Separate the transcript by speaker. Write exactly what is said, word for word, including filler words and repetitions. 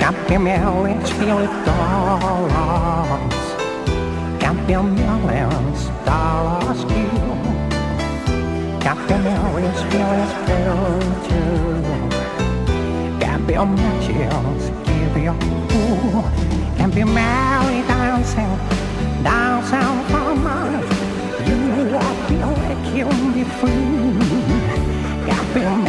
Speaker 1: Happy millions feel it dollars. Happy millions dollars too. Happy millions feel it too. Happy millions give you fool. Happy millions dancing, dancing for money. You feel like you'll be free. Happy